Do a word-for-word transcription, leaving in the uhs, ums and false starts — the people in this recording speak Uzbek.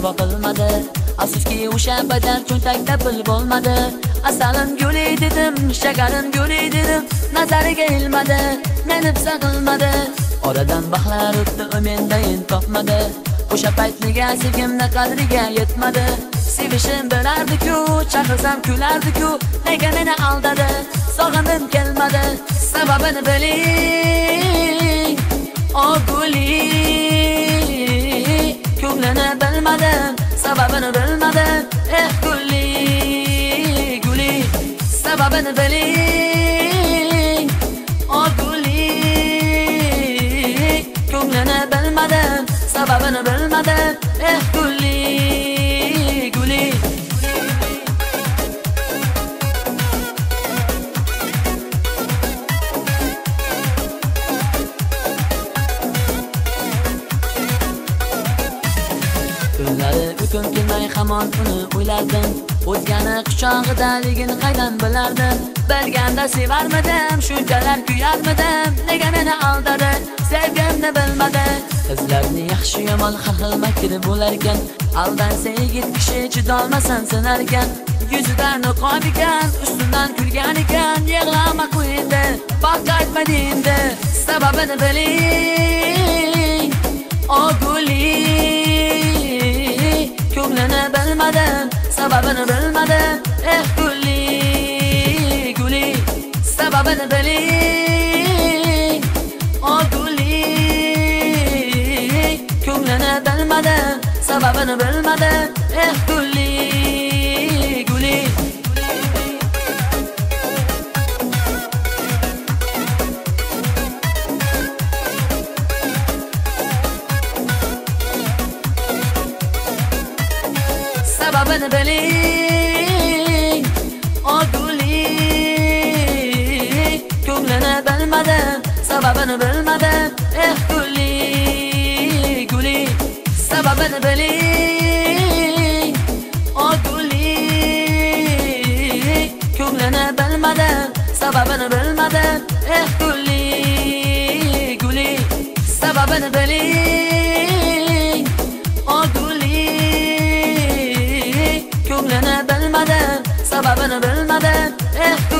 boqilmadi. Afsuski o'sha badal cho'ntakda pul bo'lmadi. Asalim guli dedim, shakarim guli dedim, nazariga ilmadi, meni saqilmadi. Oradan vaqtlar o'tdi, u mendayin topmadi. O'sha payt nega sevgimni qadriga yetmadi? Sevishim bilardi-ku, chaqirsam kulardi-ku, nega meni aldadi? Sog'indim kelmadi, sababini biling, o guli. Ko'nglini bilmadim, sababini bilmadim, eh guli, guli. Sababini biling, o guli. Ko'nglini bilmadim, sababini bilmadim, eh guli, guli. Kunlari uyqum kelmay hamon uni o'ylardim. O'zgani quchog'idaligini qaydan bilardim? Bilganda sevarmidim, shunchalar kuyarmidim. Nega meni aldadi? Sevgimni bilmadi. Qizlarni yaxshi yomon har xil makri bo'lar ekan. Aldansa yigit kishi chidolmasan sinar ekan. Yuzidan niqob ekan, ustidan kulgan ekan. Yig'lama qo'ydi, baq qaytmadi endi. Sababini biling, o guli. Ko'nglini bilmadim, sababini bilmadim, eh guli, guli. Sababini biling, o guli. Ko'nglini bilmadim, sababini bilmadim, eh guli, guli. Sababini biling, o guli. Ko'nglini bilmadim, sababini bilmadim, eh guli, guli. Sababini biling, o guli. Ko'nglini bilmadim, sababini bilmadim, eh guli, guli. Sababini biling, o guli. Ko'nglini bilmadim, sababini bilmadim, eh